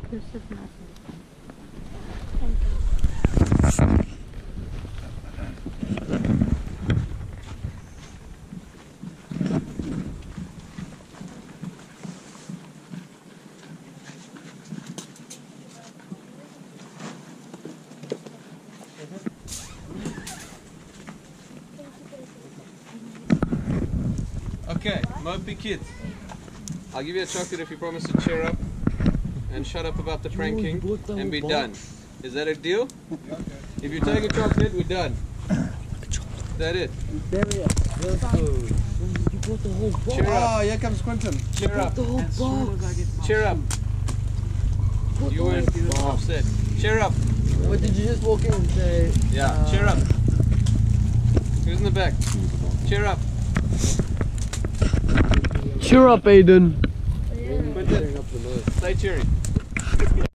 This is nothing. Okay, mopey kids. I'll give you a chocolate if you promise to cheer up and shut up about the pranking and be done. Is that a deal? Okay. If you take a chocolate, we're done. Is that it? There we are. You bought the whole box. Cheer up. Oh, here comes Quentin. Cheer up. The whole box. Cheer up. You weren't upset. Cheer up. What did you just walk in and say? Yeah, cheer up. Who's in the back? Cheer up. Cheer up, Aiden. Quentin, stay cheery.